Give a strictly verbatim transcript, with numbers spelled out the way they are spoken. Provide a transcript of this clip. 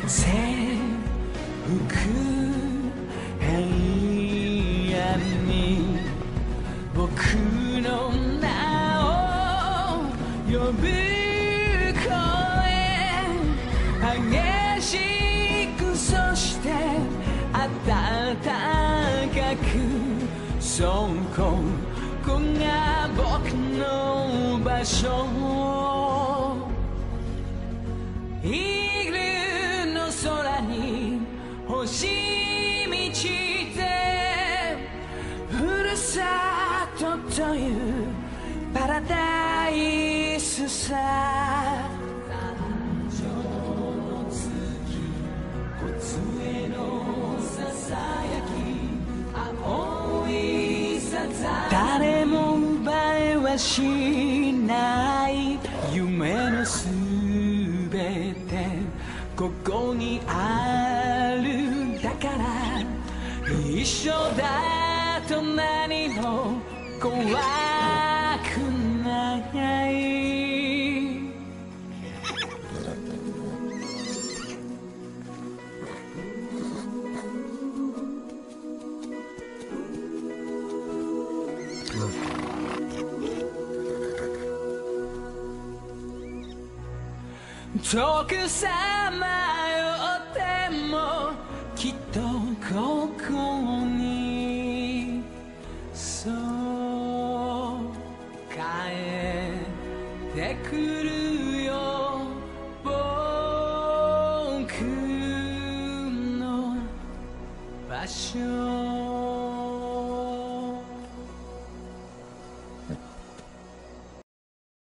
制服部屋に僕の名を呼ぶ声激しくそして暖かくそここが僕の場所イーグルの空に星満ちてふるさとというパラダイスさ誕生の月骨のささやき青いさざ誰も奪えはしない夢のすべてここにあるだから一緒だと何も怖くない遠くさまよってもきっとここにそう帰ってくるよ僕の場所